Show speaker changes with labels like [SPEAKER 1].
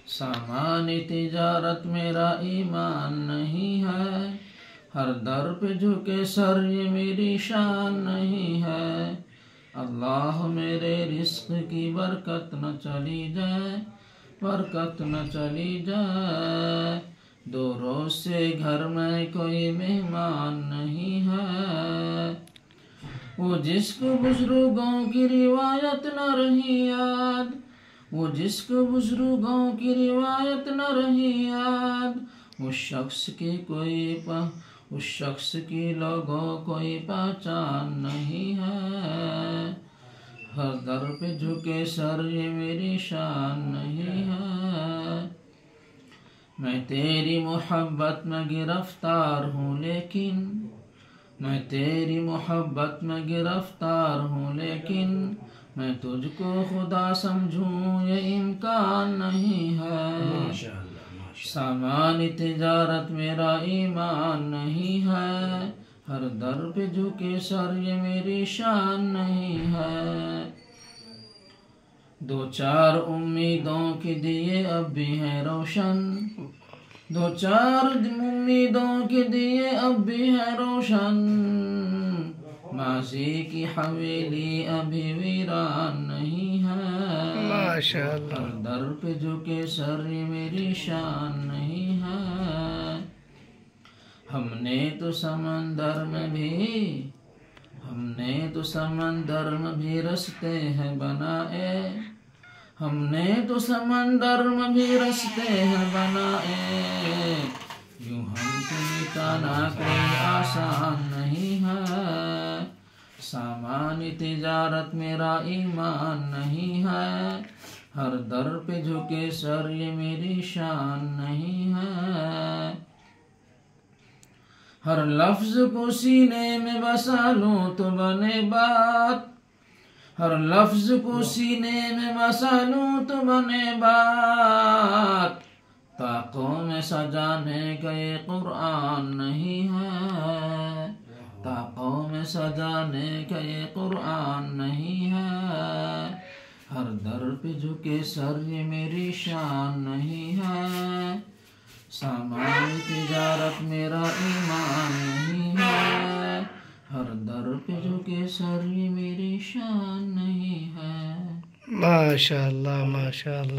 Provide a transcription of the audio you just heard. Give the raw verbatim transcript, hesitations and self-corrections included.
[SPEAKER 1] سامان تجارت میرا ایمان نہیں ہے، ہر در پہ جھکے سر یہ میری شان نہیں ہے۔ اللہ میرے رزق کی برکت نہ چلی جائے، برکت نہ چلی جائے، دو روز سے گھر میں کوئی مہمان نہیں ہے۔ وہ جس کو بزرگوں کی روایت نہ رہی یاد، وہ جس کو بزرگوں کی روایت نہ رہی یاد، اس شخص کی کوئی پہ اس شخص کی لوگوں کوئی پہچان نہیں ہے۔ ہر در پہ جھکے سر یہ میری شان نہیں ہے۔ میں تیری محبت میں گرفتار ہوں لیکن میں تیری محبت میں گرفتار ہوں لیکن میں تجھ کو خدا سمجھوں یہ امکان نہیں ہے۔ سامان تجارت میرا ایمان نہیں ہے، ہر در پہ جھکے سر یہ میری شان نہیں ہے۔ دو چار امیدوں کے دیے اب بھی ہیں روشن، دو چار امیدوں کے دیے اب بھی ہیں روشن، ماضی کی حویلی ابھی ویران نہیں ہے۔
[SPEAKER 2] ماشاءاللہ۔
[SPEAKER 1] ہر در پہ جھکے سر یہ میری شان نہیں ہے۔ ہم نے تو سمندر میں بھی ہم نے تو سمندر میں بھی رستے ہیں بنائے، ہم نے تو سمندر میں بھی رستے ہیں بنائے، یوں ہم کو مٹانا کوئی آسان نہیں ہے۔ سامان تجارت میرا ایمان نہیں ہے، ہر در پہ جھکے سر یہ میری شان نہیں ہے۔ ہر لفظ کو سینے میں بسا لوں تو بنے بات، ہر لفظ کو سینے میں بسا لوں تو بنے بات، طاقوں میں سجانے کا یہ قرآن نہیں ہے، طاقوں میں سجانے کا یہ قرآن نہیں ہے۔ ہر در پہ جھکے سر یہ میری شان نہیں ہے۔ سامان تجارت میرا ایمان نہیں ہے، ہر در پہ جھکے سر یہ میری شان نہیں ہے۔
[SPEAKER 2] ماشاءاللہ ماشاءاللہ۔